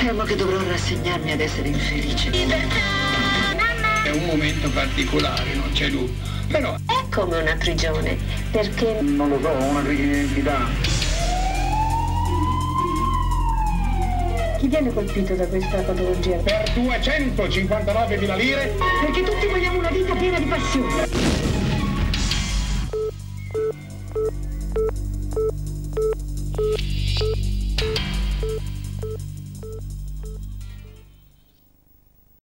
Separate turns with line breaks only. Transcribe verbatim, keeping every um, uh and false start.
Temo che dovrò rassegnarmi ad essere infelice.
È un momento particolare, non c'è dubbio. Però
è come una prigione, perché
non lo so, ho una crisi di identità.
Chi viene colpito da questa patologia?
Per duecentocinquantanovemila lire?
Perché tutti vogliamo una vita piena di passione.